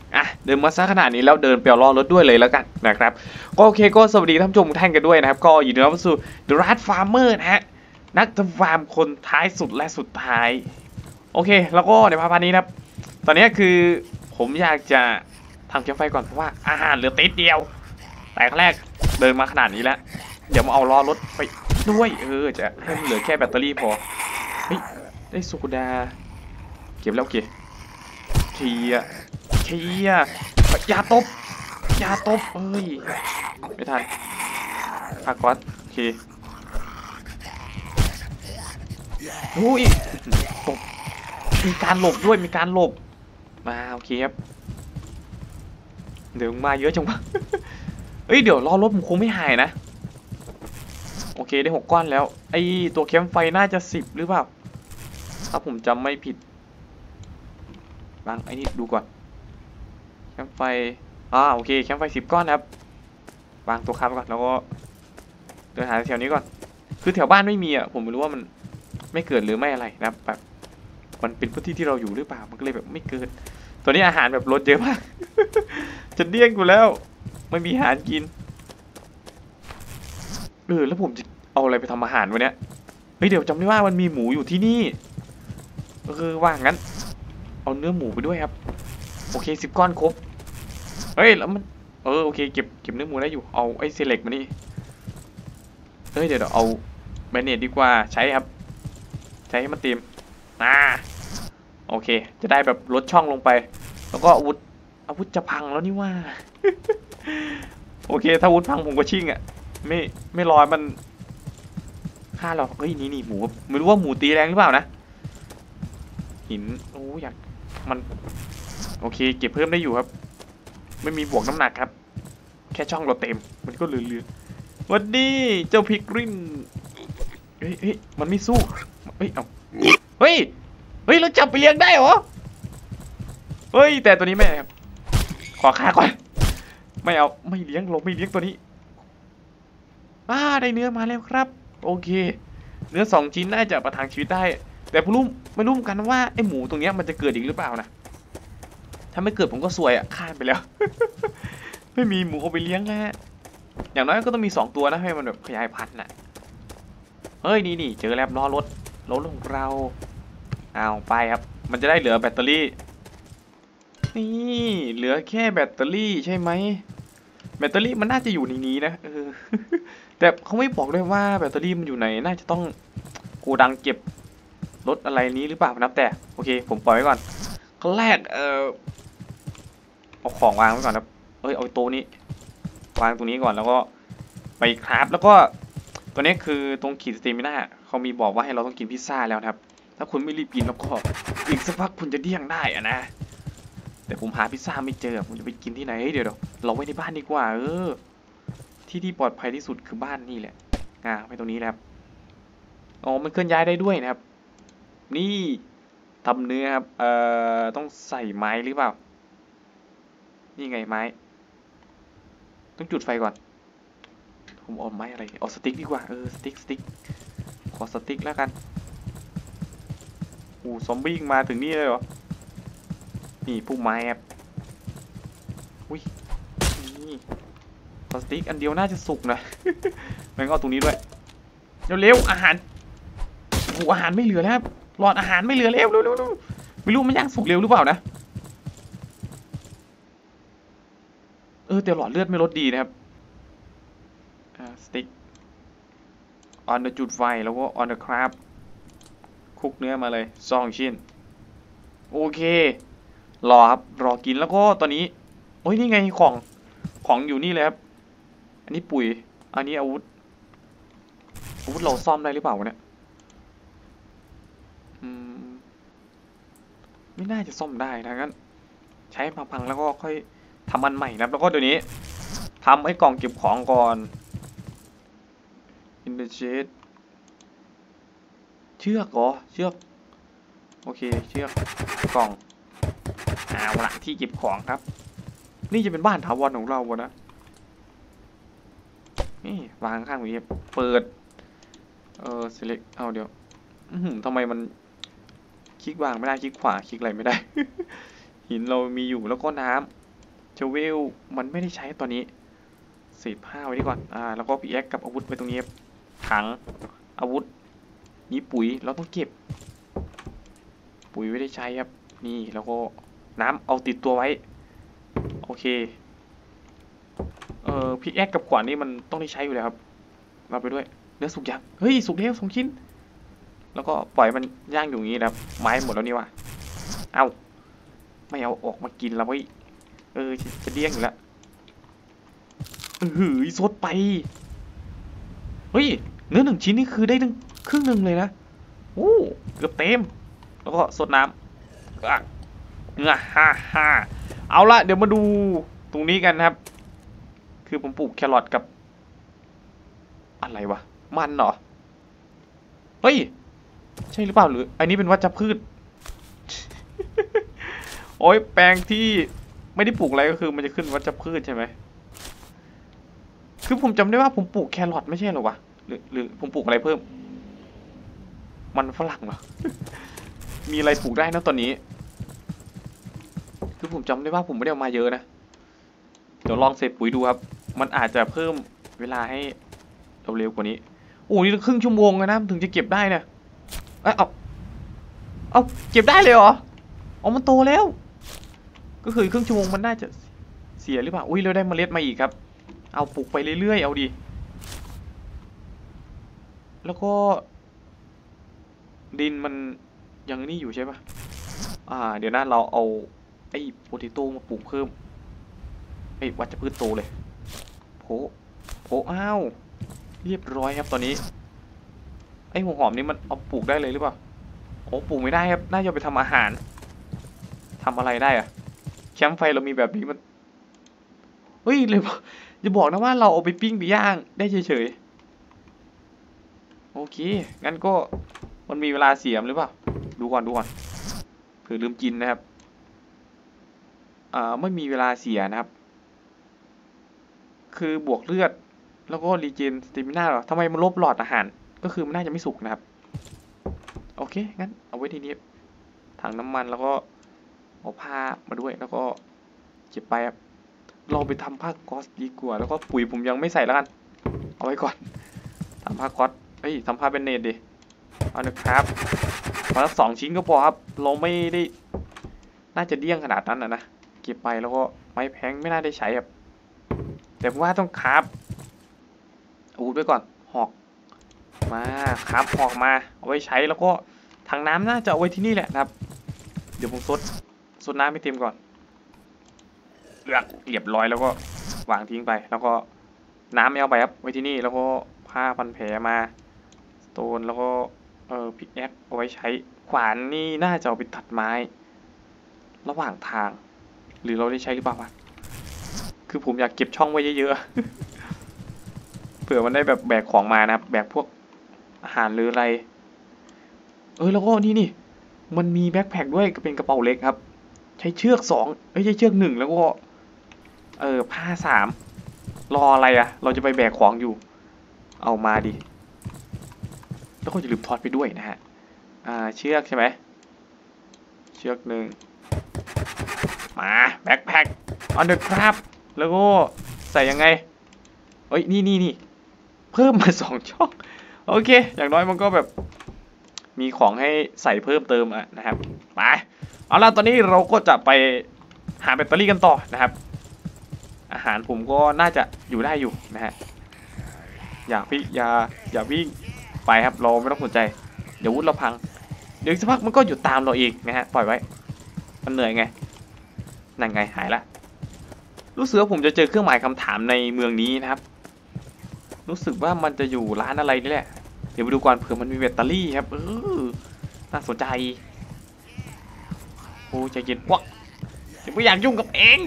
เดินมาซะขนาดนี้แล้วเดินไปเอาล้อรถด้วยเลยแล้วกันนะครับก็โอเคก็สวัสดีท่านผู้ชมทุกท่านกันด้วยนะครับก็ยินดีต้อนรับสู่ The Rat Farmer นะฮะนักทำฟาร์มคนท้ายสุดและสุดท้ายโอเคแล้วก็ในพาร์ทนี้นะครับตอนนี้คือผมอยากจะทำแคมป์ไฟก่อนเพราะว่าอาหารเหลือติดเดียวแต่ครั้งแรกเดินมาขนาดนี้แล้วเดี๋ยวมาเอาล้อรถไปด้วยจะให้มันเหลือแค่แบตเตอรี่พอเฮ้ยได้สุกุดาเก็บแล้วเก็บเชียอย่าตบเอ้ยไม่ทันพากอสโอเคอุ้ยตบมีการหลบด้วยมีการหลบมาโอเคครับเดี๋ยวมาเยอะจังวะเอ้ยเดี๋ยวรอรถผมคงไม่หายนะโอเคได้6 ก้อนแล้วไอตัวแคมป์ไฟน่าจะ10หรือเปล่าถ้าผมจำไม่ผิดบางไอ้นี่ดูก่อนแคมป์ไฟโอเคแคมป์ไฟ10 ก้อนครับวางตัวค้ำก่อนแล้วก็เดินหาแถวนี้ก่อนคือแถวบ้านไม่มีผมไม่รู้ว่ามันไม่เกิดหรือไม่อะไรนะแบบมันเป็นพื้นที่ที่เราอยู่หรือเปล่ามันก็เลยแบบไม่เกิดตัวนี้อาหารแบบลดเยอะมาก จะเดี้ยงกูแล้วไม่มีอาหารกินแล้วผมจะเอาอะไรไปทำอาหารวะเนี้ยเฮ้ยเดี๋ยวจำได้ว่ามันมีหมูอยู่ที่นี่ว่างั้นเอาเนื้อหมูไปด้วยครับโอเค10 ก้อนครบเฮ้ยแล้วมันโอเคเก็บเนื้อหมูได้อยู่เอาไอ้เซเล็กมานี่เดี๋ยวเอาแบนเนตดีกว่าใช้ครับใช้ให้มันเต็มโอเคจะได้แบบลดช่องลงไปแล้วก็อาวุธจะพังแล้วนี่ว่า โอเคถ้าอาวุธพังผมก็ชิ่งไม่รอมันฆ่าเราเฮ้ยนี่หมูไม่รู้ว่าหมูตีแรงหรือเปล่านะหินอยากมันโอเคเก็บเพิ่มได้อยู่ครับไม่มีบวกน้ำหนักครับแค่ช่องเราเต็มมันก็เลือวันนี้เจ้าพิกรินเฮ้ยมันไม่สู้เฮ้ยเฮ้ยเราจับไปเลี้ยงได้เหรอเฮ้ยแต่ตัวนี้ไม่ครับขอฆ่าก่อนไม่เอาไม่เลี้ยงเราไม่เลี้ยงตัวนี้ได้เนื้อมาแล้วครับโอเคเนื้อ2 ชิ้นน่าจะประทังชีวิตได้แต่ไม่รู้กันว่าไอหมูตรงนี้มันจะเกิดอีกหรือเปล่านะถ้าไม่เกิดผมก็ซวยฆ่าไปแล้ว ไม่มีหมูเอาไปเลี้ยงแล้วอย่างน้อยก็ต้องมี2 ตัวนะให้มันแบบขยายพันธุ์น่ะเฮ้ยนี่เจอแล้วล้อรถของเราเอาไปครับมันจะได้เหลือแบตเตอรี่นี่เหลือแค่แบตเตอรี่ใช่ไหมแบตเตอรี่มันน่าจะอยู่ในนี้นะแต่เขาไม่บอกด้วยว่าแบตเตอรี่มันอยู่ไหนน่าจะต้องโกดังเก็บรถอะไรนี้หรือเปล่านะแต่โอเคผมปล่อยไว้ก่อนขั้นแรกเอาของวางไว้ก่อนครับเอาตัวนี้วางตรงนี้ก่อนแล้วก็ไปคราฟแล้วก็ตัวนี้คือตรงขีดสเตมิน่าเขามีบอกว่าให้เราต้องกินพิซซ่าแล้วครับถ้าคุณไม่รีบกินแล้วก็อีกสักพักคุณจะเดี้ยงได้นะแต่ผมหาพิซซ่าไม่เจอผมจะไปกินที่ไหนเดี๋ยวเราไว้ในบ้านดีกว่าที่ปลอดภัยที่สุดคือบ้านนี่แหละไปตรงนี้แล้วมันเคลื่อนย้ายได้ด้วยนะครับนี่ทำเนื้อครับต้องใส่ไม้หรือเปล่านี่ไงไม้ต้องจุดไฟก่อนผมเอาไม้อะไรเอาสติ๊กดีกว่าสติ๊กขอสติ๊กแล้วกันซอมบี้มาถึงนี่เลยเหรอนี่พวกไม้ครับอุ้ยนี่ขอสติ๊กอันเดียวน่าจะสุกนะงั้นก็เอาตรงนี้ด้วยเร็วอาหารอาหารไม่เหลือแล้วครับหลอดอาหารไม่เหลือแล้วเร็วไม่รู้มันย่างสุกเร็วหรือเปล่านะแต่หลอดเลือดไม่ลดดีนะครับสติ๊ก on the จุดไฟแล้วก็ on the craft คุกเนื้อมาเลย2 ชิ้นโอเครอครับรอกินแล้วก็ตอนนี้นี่ไงของอยู่นี่เลยครับอันนี้ปุ๋ยอันนี้อาวุธเราซ่อมได้หรือเปล่าเนี่ยไม่น่าจะซ่อมได้นะงั้นใช้พังๆแล้วก็ค่อยทำมันใหม่นะแล้วก็เดี๋ยวนี้ทำให้กล่องเก็บของก่อน in the shade เชือกโอเคเชือกกล่องเอาละที่เก็บของครับนี่จะเป็นบ้านถาวรของเราวะนะนี่วางข้างนี้เปิดselect เดี๋ยวทำไมมันคลิกวางไม่ได้คลิกขวาคลิกอะไรไม่ได้หินเรามีอยู่แล้วก็น้ำเชเวลมันไม่ได้ใช้ตอนนี้เศษผ้าไว้ดีก่อนแล้วก็พีแอคกับอาวุธไว้ตรงนี้ถังอาวุธนี่ปุ๋ยเราต้องเก็บปุ๋ยไม่ได้ใช้ครับนี่แล้วก็น้ำเอาติดตัวไว้โอเคพีแอคกับขวานนี่มันต้องได้ใช้อยู่แล้วครับมาไปด้วยเนื้อสุกยังเฮ้ยสุกแล้ว2 ชิ้นแล้วก็ปล่อยมันย่างอยู่อย่างนี้นะครับไม้หมดแล้วนี่วะเอาไม่เอาออกมากินแล้วเว้ยจะเดี้ยงอยู่แล้วสดไปเฮ้ยเนื้อ1 ชิ้นนี่คือได้ครึ่งหนึ่งเลยนะโอ้เกือบเต็มแล้วก็สดน้ำฮ่าเอาละเดี๋ยวมาดูตรงนี้กันนะครับคือผมปลูกแครอทกับอะไรวะมันเหรอเฮ้ยใช่หรือเปล่าหรืออันนี้เป็นวัชพืช โอ้ยแปลงที่ไม่ได้ปลูกอะไรก็คือมันจะขึ้นวัชพืชใช่ไหมคือผมจำได้ว่าผมปลูกแครอทไม่ใช่หรอวะหรือผมปลูกอะไรเพิ่มมันฝรั่งเหรอ มีอะไรปลูกได้นะตอนนี้คือผมจำได้ว่าผมไม่ได้เอามาเยอะนะเดี๋ยวลองเสร็จปุ๋ยดูครับมันอาจจะเพิ่มเวลาให้เร็วกว่านี้โอ้นี่ครึ่งชั่วโมงนะถึงจะเก็บได้นะเอาเก็บได้เลยเหรอมันโตแล้วก็คือครึ่งชั่วโมงมันน่าจะเสียหรือเปล่าอุ้ยเราได้เมล็ดมาอีกครับเอาปลูกไปเรื่อยๆเอาดิแล้วก็ดินมันยังนี่อยู่ใช่ปะเดี๋ยวนะเราเอาไอ้โพเทโต้มาปลูกเพิ่มวัชพืชโตเลยโผอ้าวเรียบร้อยครับตอนนี้ไอ้หัวหอมนี่มันเอาปลูกได้เลยหรือเปล่าปลูกไม่ได้ครับน่าจะไปทำอาหารทำอะไรได้อะแคมป์ไฟเรามีแบบนี้มันเฮ้ยเลยอย่าบอกนะว่าเราเอาไปปิ้งไปย่างได้เฉยๆโอเคงั้นก็มันมีเวลาเสียมหรือเปล่าดูก่อนเผื่อลืมกินนะครับไม่มีเวลาเสียนะครับคือบวกเลือดแล้วก็รีเจนสเตมิน่าหรอทำไมมันลบหลอดอาหารก็คือมันน่าจะไม่สุกนะครับโอเคงั้นเอาไว้ทีนี้ถังน้ำมันแล้วก็เอาผ้ามาด้วยแล้วก็เก็บไปครับเราไปทำผ้าก๊อซดีกว่าแล้วก็ปุ๋ยผมยังไม่ใส่แล้วกันเอาไว้ก่อนทำผ้าก๊อซทำผ้าเป็นเนตดิเอานะครับมาสัก2 ชิ้นก็พอครับเราไม่ได้น่าจะเดี้ยงขนาดนั้นนะเก็บไปแล้วก็ไม้แพงไม่น่าได้ใช้ครับแต่ว่าต้องคราฟอาวุธไว้ก่อนหอกมาคราฟหอกมาเอาไว้ใช้แล้วก็ถังน้ำน่าจะเอาไว้ที่นี่แหละนะครับเดี๋ยวผมซดน้ำให้เต็มก่อนเรียบร้อยแล้วก็วางทิ้งไปแล้วก็น้ำไม่เอาไปครับไว้ที่นี่แล้วก็ผ้าพันแผลมาสโตนแล้วก็พิกแอคเอาไว้ใช้ขวานนี่น่าจะเอาไปตัดไม้ระหว่างทางหรือเราได้ใช้หรือเปล่าวะคือผมอยากเก็บช่องไว้เยอะๆเผื่อมันได้แบบแบกของมานะครับแบกพวกอาหารหรืออะไรแล้วก็นี่มันมีแบ็คแพ็คด้วยก็เป็นกระเป๋าเล็กครับใช้เชือก2ใช้เชือก1แล้วก็ผ้า3รออะไรอะเราจะไปแบกของอยู่เอามาดิแล้วก็อย่าลืมทอดไปด้วยนะฮะเชือกใช่ไหมเชือก1มาแบ็คแพ็คเอาเด็กครับแล้วก็ใส่ยังไงนี่เพิ่มมา2 ช่องโอเคอย่างน้อยมันก็แบบมีของให้ใส่เพิ่มเติมนะครับไปเอาล่ะตอนนี้เราก็จะไปหาแบตเตอรี่กันต่อนะครับอาหารผมก็น่าจะอยู่ได้อยู่นะฮะอย่าวิ่งไปครับเราไม่ต้องสนใจเดี๋ยววุ้นเราพังเดี๋ยวสักพักมันก็หยุดตามเราเองนะฮะปล่อยไว้มันเหนื่อยไงนั่นไงหายละรู้สึกว่าผมจะเจอเครื่องหมายคำถามในเมืองนี้นะครับรู้สึกว่ามันจะอยู่ร้านอะไรนี่แหละเดี๋ยวไปดูก่อนเผื่อมันมีแบตเตอรี่ครับน่าสนใจโอ้ใจเย็นวะไม่อยากยุ่งกับเอง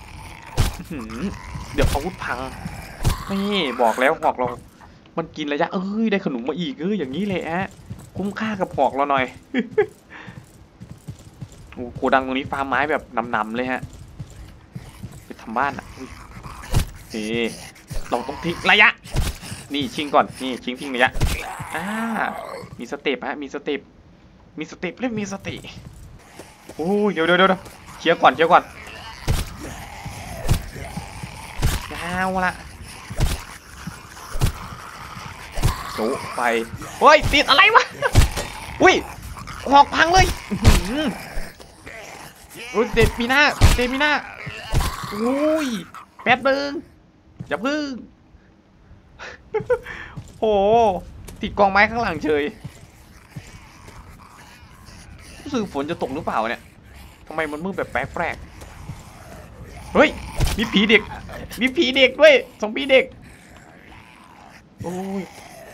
เดี๋ยวอาวุธพังนี่บอกแล้วหอกเรามันกินระยะได้ขนมมาอีกอย่างนี้เลยฮะคุ้มค่ากับหอกเราหน่อยโอ้โกดังตรงนี้ฟาร์มไม้แบบนำๆเลยฮะไปทำบ้านเราต้องทิ้งระยะนี่ชิงก่อนนี่ชิงระยะมีสเต็ปฮะมีสเต็ปและมีสติโอ้เดี๋ยวเคลียร์ก่อนเอาละโจไปเฮ้ยติดอะไรวะอุ้ยหอกพังเลยอุ้ยเดมีหน้าอุ้ยแป๊บนึงอย่าพึ่งโอ้ติดกองไม้ข้างหลังเฉยรู้สึกฝนจะตกหรือเปล่าเนี่ยทำไมมันมืดแบบแปลกเฮ้ยมีผีเด็กด้วยซอมบี้เด็กโอ้ย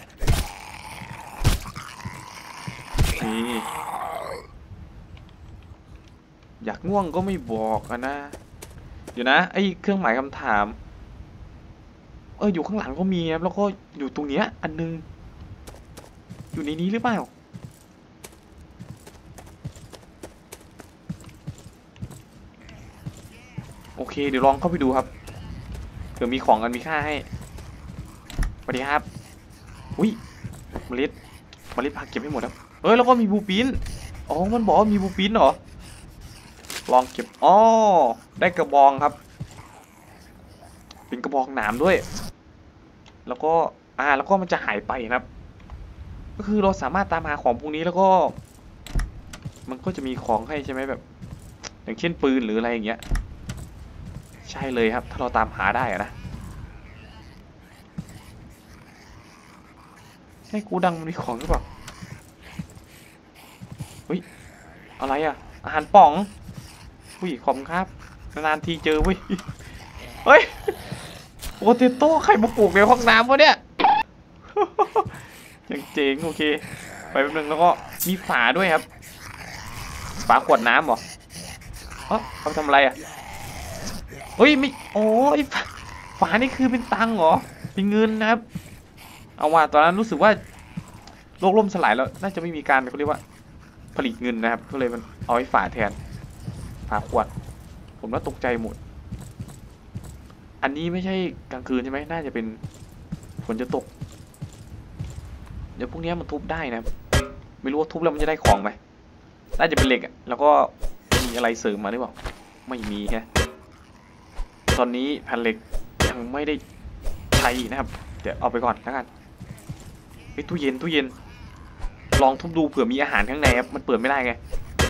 นี่อยากง่วงก็ไม่บอกนะเดี๋ยวนะไอ้เครื่องหมายคำถามอยู่ข้างหลังก็มีครับแล้วก็อยู่ตรงเนี้ยอันนึงอยู่ในนี้หรือเปล่าโอเคเดี๋ยวลองเข้าไปดูครับเผื่อมีของกันมีค่าให้สวัสดีครับอุ้ยเมล็ดผักเก็บให้หมดครับแล้วก็มีบูปินมันบอกว่ามีบูปินเหรอลองเก็บได้กระบองครับเป็นกระบองหนามด้วยแล้วก็มันจะหายไปนะครับก็คือเราสามารถตามหาของพวกนี้แล้วก็มันก็จะมีของให้ใช่ไหมแบบอย่างเช่นปืนหรืออะไรอย่างเงี้ยใช่เลยครับถ้าเราตามหาได้นะให้กูดังมันมีของหรือเปล่าเฮ้ยอะไรอ่ะอาหารป่องอุ้ยขอบคุณครับนานๆทีเจอเว้ยเฮ้ยโปเตโต้ใครมาปลูกในห้องน้ำวะเนี่ยยังเจ๋งโอเคไปแป๊บนึงแล้วก็มีฝาด้วยครับฝาขวดน้ำเหรอเขาทำอะไรอ่ะเฮ้ยไม่ฝานี่คือเป็นตังเหรอเป็นเงินนะครับเอาว่าตอนนั้นรู้สึกว่าโลกล่มสลายแล้วน่าจะไม่มีการเขาเรียกว่าผลิตเงินนะครับก็เลยมันเอาไว้ฝาแทนฝาขวดผมว่าตกใจหมดอันนี้ไม่ใช่กลางคืนใช่ไหมน่าจะเป็นฝนจะตกเดี๋ยวพวกนี้มันทุบได้นะไม่รู้ว่าทุบแล้วมันจะได้ของไหมน่าจะเป็นเหล็กอ่ะแล้วก็มีอะไรเสริมมาหรือเปล่าไม่มีฮะตอนนี้แผ่นเหล็กยังไม่ได้ใช้นะครับเดี๋ยวเอาไปก่อนแล้วกันตู้เย็นลองทุบดูเผื่อมีอาหารข้างในครับมันเปิดไม่ได้ไง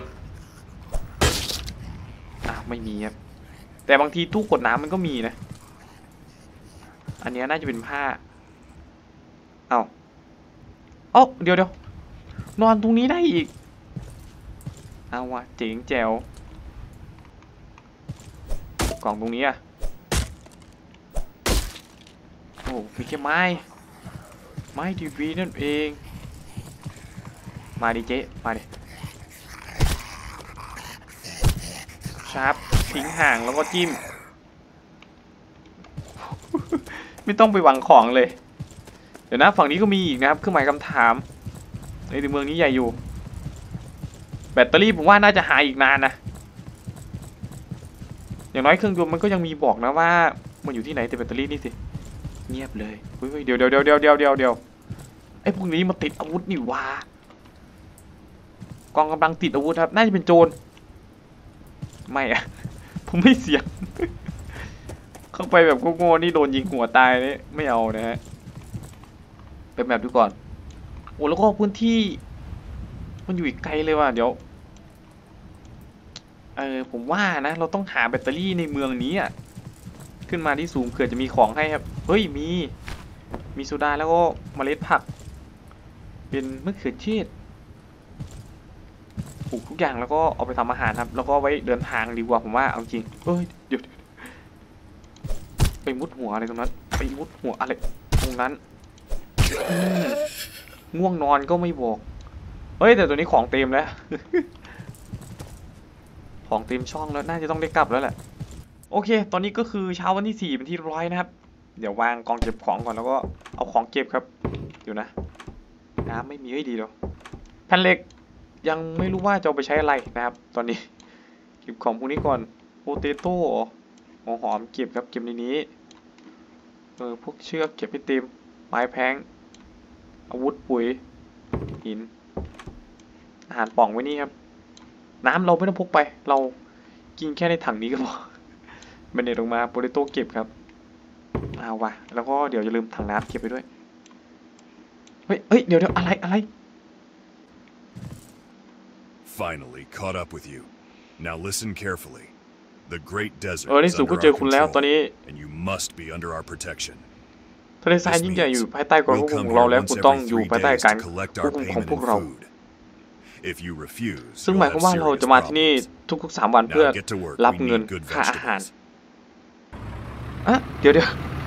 ไม่มีครับแต่บางทีตู้กดน้ำมันก็มีนะอันนี้น่าจะเป็นผ้าเดี๋ยวนอนตรงนี้ได้อีกเอาวะเจ๋งแจ๋วกล่องตรงนี้มีแค่ไม้ทีวีนั่นเองมาดิเจ๊มาดิชาร์ปทิ้งห่างแล้วก็จิ้ม ไม่ต้องไปหวังของเลยเดี๋ยวนะฝั่งนี้ก็มีอีกนะครับเครื่องหมายคำถามในเมืองนี้ใหญ่อยู่แบตเตอรี่ผมว่าน่าจะหาอีกนานนะอย่างน้อยเครื่องยนต์มันก็ยังมีบอกนะว่ามันอยู่ที่ไหนแต่แบตเตอรี่นี่สิเงียบเลยเดี๋ยวไอ้พวกนี้มาติดอาวุธนี่วะกองกำลังติดอาวุธครับน่าจะเป็นโจรไม่ผมไม่เสี่ยง เข้าไปแบบโง่ๆนี่โดนยิงหัวตายนี่ไม่เอานะฮะเป็นแบบดูก่อนแล้วก็พื้นที่มันอยู่อีกไกลเลยว่ะเดี๋ยวผมว่านะเราต้องหาแบตเตอรี่ในเมืองนี้ขึ้นมาที่สูงเผื่อจะมีของให้ครับเฮ้ยมีโซดาแล้วก็เมล็ดผักเป็นมะเขือเทศปลูกทุกอย่างแล้วก็เอาไปทำอาหารครับแล้วก็ไว้เดินทางดีกว่าผมว่าเอาจริงเดี๋ยวไปมุดหัวอะไรตรงนั้นไปมุดหัวอะไรตรงนั้นง่วงนอนก็ไม่บอกแต่ตัวนี้ของเต็มแล้ว ของเต็มช่องแล้วน่าจะต้องได้กลับแล้วแหละโอเคตอนนี้ก็คือเช้าวันที่4เป็นที่ร้อยนะครับเดี๋ยววางกองเก็บของก่อนแล้วก็เอาของเก็บครับเดี๋ยวนะน้ำไม่มีให้ดีหรอแผ่นเหล็กยังไม่รู้ว่าจะเอาไปใช้อะไรนะครับตอนนี้เก็บของพวกนี้ก่อนโปเตโต้หัวหอมเก็บครับเก็บในนี้พวกเชือกเก็บให้เต็มไม้แพงอาวุธปุ๋ยหินอาหารป่องไว้นี่ครับน้ำเราไม่ต้องพกไปเรากินแค่ในถังนี้ก็พอเบนเน็ตลงมาโปเตโต้เก็บครับเอาว่ะแล้วก็เดี๋ยวอย่าลืมถังน้ำเก็บไปด้วยเฮ้ยเดี๋ยวอะไร Finally caught up with you. Now listen carefully. The Great Desert ใน is สุดก็ under เจอ our คุณแล้วตอน control, นี้ and you must be under our protection. ทะเลทรายยิ่งใหญ่อยู่ภายใต้ความควบคุมของเราแล้วคุณต้องอยู่ภายใต้การควบคุมของพวกเราซึ่งหมายความว่าเราจะมาที่นี่ทุกๆ3 วันเพื่อรับเงินค่าอาหารเดี๋ยว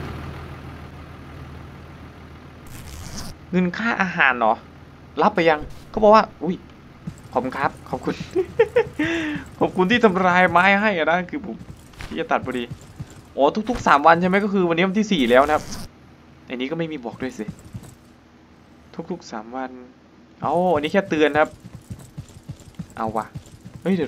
เงินค่าอาหารเหรอรับไปยังก็บอกว่าอุ้ยขอบคุณครับขอบคุณ ขอบคุณที่ทำลายไม้ให้นะคือผมที่จะตัดพอดีอ๋อทุกๆ3 วันใช่ไหมก็คือวันนี้วันที่4แล้วนะครับอันนี้ก็ไม่มีบอกด้วยสิทุกๆ3 วันอันนี้แค่เตือนครับเอาว่ะเฮ้ยเดี๋ยว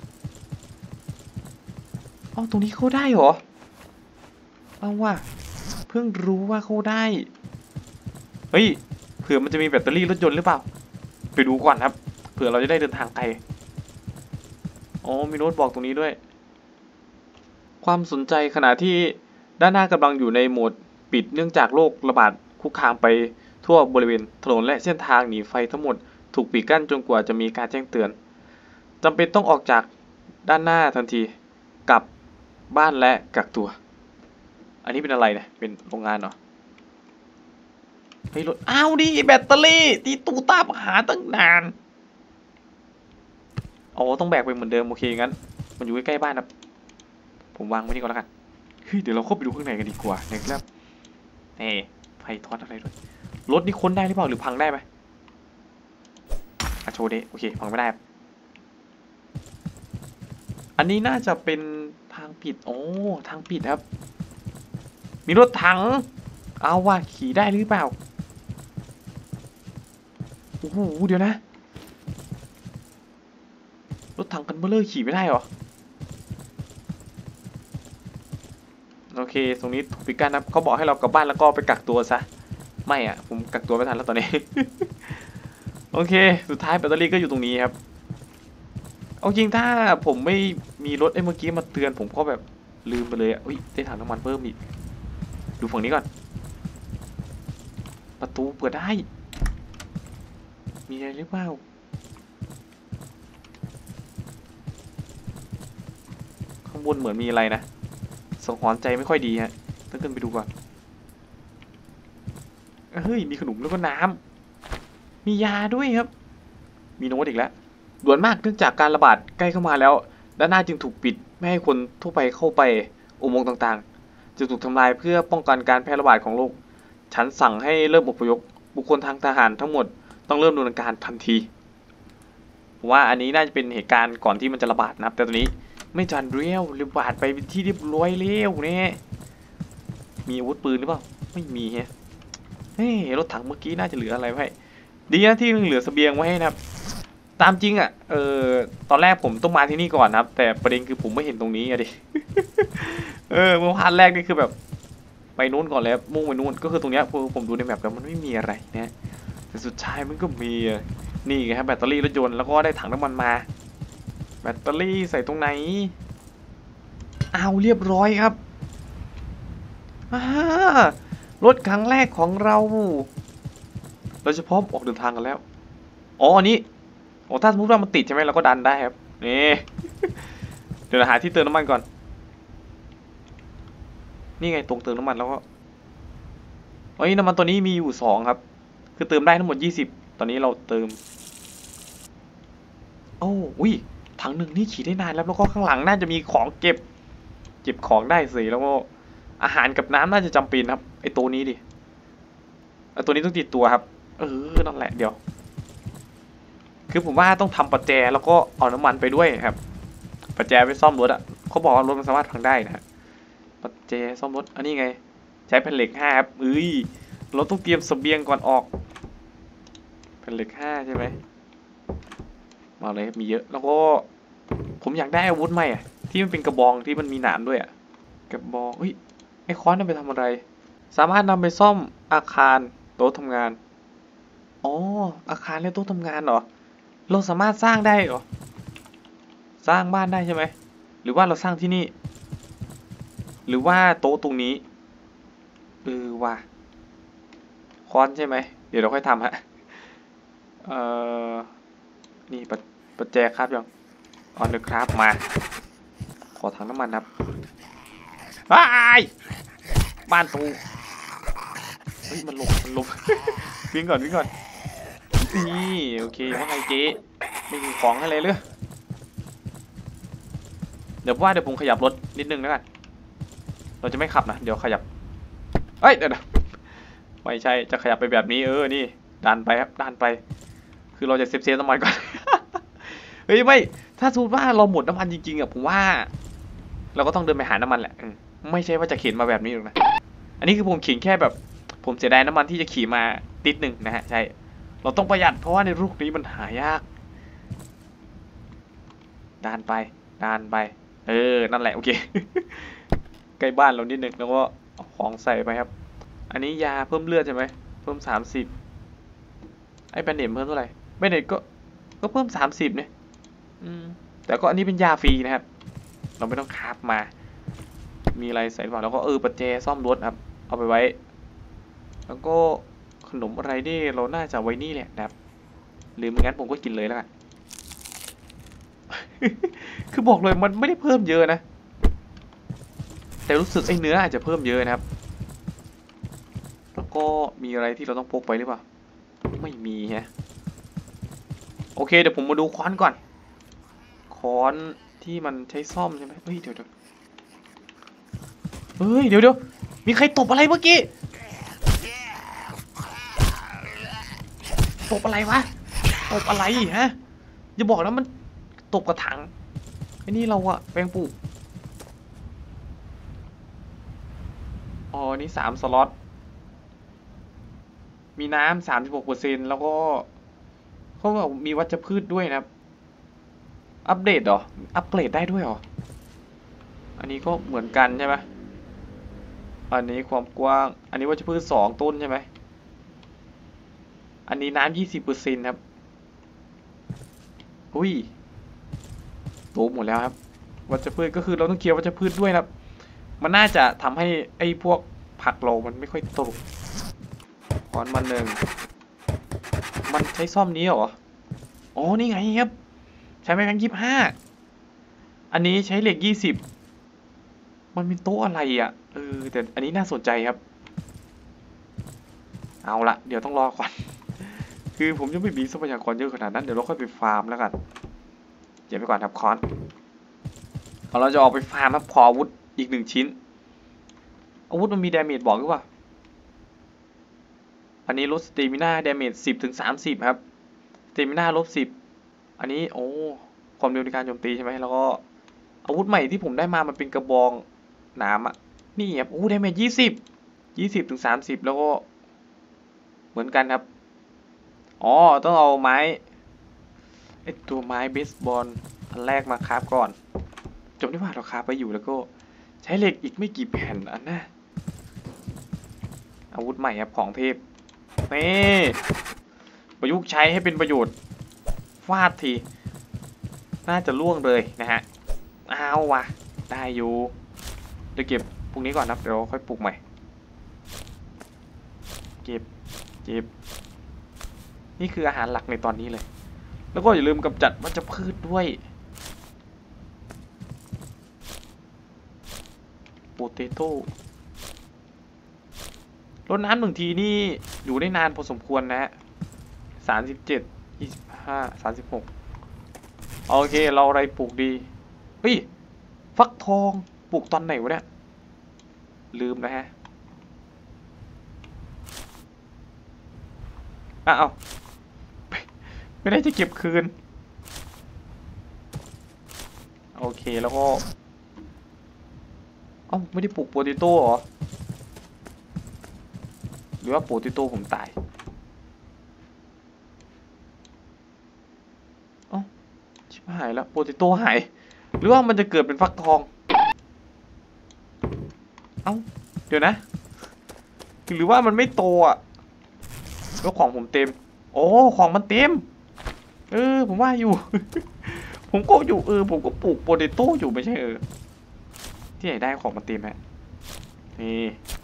ตรงนี้เข้าได้เหรอเอาว่ะเพิ่งรู้ว่าเข้าได้เฮ้ยเผื่อมันจะมีแบตเตอรี่รถยนต์หรือเปล่าไปดูก่อนครับเผื่อเราจะได้เดินทางไกลมีโน้ตบอกตรงนี้ด้วยความสนใจขณะที่ด้านหน้ากำลังอยู่ในโหมดปิดเนื่องจากโรคระบาดคุกคามไปทั่วบริเวณถนนและเส้นทางหนีไฟทั้งหมดถูกปิดกั้นจนกว่าจะมีการแจ้งเตือนจำเป็นต้องออกจากด้านหน้าทันทีกลับบ้านและกักตัวอันนี้เป็นอะไรเนี่ยเป็นโรงงานเหรอเฮ้ยรถดิแบตเตอรี่ที่ตู้ตามหาตั้งนานต้องแบกไปเหมือนเดิมโอเคงั้นมันอยู่ใกล้ๆบ้านครับผมวางไว้นี่ก่อนแล้วกันเฮ้ยเดี๋ยวเราเข้าไปดูข้างในกันดีกว่านะครับไฟทอดอะไรด้วยรถนี่ค้นได้หรือเปล่าหรือพังได้ไหมโชว์ดิโอเคพังไม่ได้อันนี้น่าจะเป็นทางปิดทางปิดครับมีรถถังว่าขี่ได้หรือเปล่าโอ้โหเดี๋ยวนะรถถังกันเบลเลอร์ขี่ไม่ได้หรอโอเคตรงนี้ถูกปิดกั้นนะเขาบอกให้เรากลับบ้านแล้วก็ไปกักตัวซะไม่ผมกักตัวไม่ทันแล้วตอนนี้ โอเคสุดท้ายแบตเตอรี่ก็อยู่ตรงนี้ครับเอาจริงถ้าผมไม่มีรถเมื่อกี้มาเตือนผมก็แบบลืมไปเลยอุ้ยได้ถังน้ำมันเพิ่มอีกดูฝั่งนี้ก่อนประตูเปิดได้มีอะไรหรือเปล่าข้างบนเหมือนมีอะไรนะสังหรณ์ใจไม่ค่อยดีฮะต้องขึ้นไปดูก่อนเฮ้ยมีขนมแล้วก็น้ำมียาด้วยครับมีโน้ตอีกแล้วด่วนมากเนื่องจากการระบาดใกล้เข้ามาแล้วด้านหน้าจึงถูกปิดไม่ให้คนทั่วไปเข้าไปอุโมงค์ต่างๆจะถูกทำลายเพื่อป้องกันการแพร่ระบาดของโรคฉันสั่งให้เริ่มอพยพบุคคลทางทหารทั้งหมดต้องเริ่มดำเนินการทันทีว่าอันนี้น่าจะเป็นเหตุการณ์ก่อนที่มันจะระบาดนะครับแต่ตอนนี้ไม่จันเรียวระบาดไปที่เรียบร้อยแล้วเนี่ยมีอาวุธปืนหรือเปล่าไม่มีฮะรถถังเมื่อกี้น่าจะเหลืออะไรไว้ดีนะที่เหลือเสบียงไว้ให้นะครับตามจริงตอนแรกผมต้องมาที่นี่ก่อนนะครับแต่ประเด็นคือผมไม่เห็นตรงนี้ดิ เมื่อพาร์ทแรกนี่คือแบบไปนู้นก่อนแล้วมุ่งไปนู้นก็คือตรงเนี้ยผมดูในแมปแล้วมันไม่มีอะไรนะแต่สุดท้ายมันก็มีนี่ไงครับแบตเตอรี่รถยนต์แล้วก็ได้ถังน้ำมันมาแบตเตอรี่ใส่ตรงไหนเรียบร้อยครับรถครั้งแรกของเราจะพร้อมออกเดินทางกันแล้วอันนี้ถ้าสมมติว่ามันติดใช่ไหมเราก็ดันได้ครับนี่ เดี๋ยวหาที่เติมน้ำมันก่อนนี่ไงตรงเติมน้ำมันแล้วก็น้ำมันตัวนี้มีอยู่2ครับคือเติมได้ทั้งหมด20ตอนนี้เราเติมอุ้ยถังหนึ่งนี่ขี่ได้นานแล้วก็ข้างหลังน่าจะมีของเก็บของได้สิแล้วก็อาหารกับน้ำน่าจะจำเป็นครับไอตัวนี้ดิตัวนี้ต้องติดตัวครับนั่นแหละเดี๋ยวคือผมว่าต้องทำประแจแล้วก็เอาน้ำมันไปด้วยครับประแจไปซ่อมรถเขาบอกว่ารถมันสามารถพังได้นะประแจซ่อมรถอันนี้ไงใช้แผ่นเหล็ก5ครับเราต้องเตรียมเสบียงก่อนออกแผ่นเหล็ก5ใช่ไหมมาเลยมีเยอะแล้วก็ผมอยากได้อาวุธใหม่ที่มันเป็นกระบองที่มันมีหนามด้วยกระบองไอ้ค้อนนั่นไปทำอะไรสามารถนำไปซ่อมอาคารโต๊ะทำงานอาคารและโต๊ะทำงานเหรอเราสามารถสร้างได้เหรอสร้างบ้านได้ใช่ไหมหรือว่าเราสร้างที่นี่หรือว่าโต๊ะตรงนี้ว่าค้อนใช่ไหมเดี๋ยวเราค่อยทำฮะนี่ประแจครับยังออนเดอร์ครับมาขอถังน้ำมันครับบ้านตูเฮ้ยมันหลบ วิ่งก่อนนี่โอเคว่าไงเจ๊ไม่มีของอะไรเลยเดี๋ยวผมขยับรถนิดนึงแล้วกันเราจะไม่ขับนะเดี๋ยวขยับเดี๋ยวไม่ใช่จะขยับไปแบบนี้นี่ดันไปครับดันไปคือเราจะเซฟน้ำมันก่อน เฮ้ยไม่ถ้าสมมติว่าเราหมดน้ำมันจริงๆผมว่าเราก็ต้องเดินไปหาน้ำมันแหละไม่ใช่ว่าจะเข็นมาแบบนี้หรอกนะอันนี้คือผมเข็นแค่แบบผมเสียดายน้ำมันที่จะขี่มาติดหนึ่งนะฮะใช่เราต้องประหยัดเพราะว่าในรูปนี้มันหายากดันไปนั่นแหละโอเค ใกล้บ้านเรานิดนึงแล้วก็เอาของใส่ไปครับอันนี้ยาเพิ่มเลือดใช่ไหมเพิ่ม30ไอ้แบนเนตเพิ่มเท่าไหร่แบนเนตก็เพิ่ม30เนี่ยแต่ก็อันนี้เป็นยาฟรีนะครับเราไม่ต้องคราฟมามีอะไรใส่ก่อนแล้วก็ประแจซ่อมรถครับเอาไปไว้แล้วก็ขนมอะไรนี่เราน่าจะไว้นี่แหละนะครับหรือไม่งั้นผมก็กินเลยแล้วกัน คือบอกเลยมันไม่ได้เพิ่มเยอะนะแต่รู้สึกไอ้เนื้ออาจจะเพิ่มเยอะนะครับแล้วก็มีอะไรที่เราต้องพกไปหรือเปล่าไม่มีฮะโอเคเดี๋ยวผมมาดูค้อนก่อนค้อนที่มันใช้ซ่อมใช่ไหมเฮ้ยเดี๋ยวมีใครตบอะไรเมื่อกี้ตบอะไรวะตบอะไรฮะอย่าบอกนะมันตบกระถางไอ้นี่เราอะแปลงปลูกนี่3 สล็อตมีน้ำ36%แล้วก็เขาบอกมีวัชพืชด้วยนะครับอัปเดตเหรออัปเกรดได้ด้วยเหรออันนี้ก็เหมือนกันใช่ไหมอันนี้ความกว้างอันนี้วัชพืช2 ต้นใช่ไหมอันนี้น้ำ20%ครับอุ้ยโตหมดแล้วครับวัชพืชก็คือเราต้องเคลียร์วัชพืชด้วยครับมันน่าจะทำให้ไอ้พวกผักเรามันไม่ค่อยโตขอนมันมันใช้ซ่อมนี้เหรอนี่ไงครับใช้ไม้แบงค์25อันนี้ใช้เหล็ก20มันเป็นโต๊ะอะไรอ่ะแต่อันนี้น่าสนใจครับเอาละเดี๋ยวต้องรอก่อน คือผมยังไม่มีทรัพยากรเยอะขนาดนั้นเดี๋ยวเราค่อยไปฟาร์มแล้วกันเดี๋ยวไปก่อนครับคอนเราจะออกไปฟาร์มครับขออาวุธอีก1 ชิ้นอาวุธมันมีดาเมจบอกหรือเปล่าอันนี้ลดสเตมิน่าดาเมจ10-30ครับสเตมิน่า-10อันนี้ความเร็วในการโจมตีใช่ไหมแล้วก็อาวุธใหม่ที่ผมได้มามันเป็นกระบองน้ำอ่ะนี่ครับดาเมจ20-30แล้วก็เหมือนกันครับต้องเอาไม้ตัวไม้เบสบอลอันแรกมาคราฟก่อนจบได้ว่าเราคราฟไปอยู่แล้วก็ใช้เหล็กอีกไม่กี่แผ่นอันนะอาวุธใหม่ครับของเทพนี่ประยุกต์ใช้ให้เป็นประโยชน์ฟาดทีน่าจะล่วงเลยนะฮะเอาวะได้อยู่เดี๋ยวเก็บพวกนี้ก่อนนะเดี๋ยวค่อยปลูกใหม่เก็บนี่คืออาหารหลักในตอนนี้เลยแล้วก็อย่าลืมกำจัดวัชพืชด้วยโปเตโต้รดน้ำ1 ทีนี่อยู่ได้นานพอสมควรนะฮะ37 25 36โอเคเราอะไรปลูกดีฟักทองปลูกตอนไหนวะเนี่ยลืมนะฮะไม่ได้จะเก็บคืนโอเคแล้วก็ไม่ได้ปลูกโปเตโต้เหรอหรือว่าโปเตโต้ผมตายชิบหายแล้วโปเตโต้หายหรือว่ามันจะเกิดเป็นฟักทองเดี๋ยวนะหรือว่ามันไม่โตอ่ะแล้วของผมเต็มของมันเต็มผมว่าอยู่ ผผมก็อยู่ผมก็ปลูกโปเตโต้อยู่ไม่ใช่ที่ไหนได้ของมาเต็มฮะนี่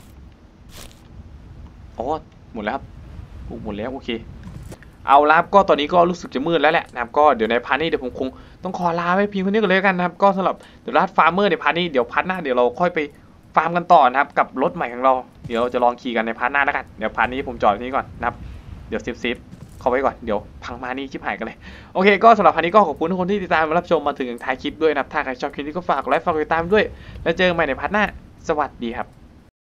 อ๋อหมดแล้วครับปลูกหมดแล้วโอเคเอาละครับก็ตอนนี้ก็รู้สึกจะมืดแล้วแหละนะครับก็เดี๋ยวในพาร์ทนี้เดี๋ยวผมคงต้องขอลาไว้เพียงเท่านี้ก่อนเลยกันนะครับก็สำหรับเดอะลัดฟาร์มเมอร์ในพาร์ทนี้เดี๋ยวพาร์ทหน้าเดี๋ยวเราค่อยไปฟาร์มกันต่อนะครับกับรถใหม่ของเราเดี๋ยวจะลองขี่กันในพาร์ทหน้าแล้วกันเดี๋ยวพาร์ทนี้ผมจอดที่นี่ก่อนนะครับเดี๋ยวเซฟเข้าไว้ก่อนเดี๋ยวพังมานี่ชิบหายกันเลยโอเคก็สำหรับพาร์ทนี้ก็ขอบคุณทุกคนที่ติดตามรับชมมาถึงท้ายคลิปด้วยนะครับถ้าใครชอบคลิปนี้ก็ฝากไลค์ฝากติดตามด้วยแล้วเจอกันใหม่ในพาร์ทหน้าสวัสดีครับ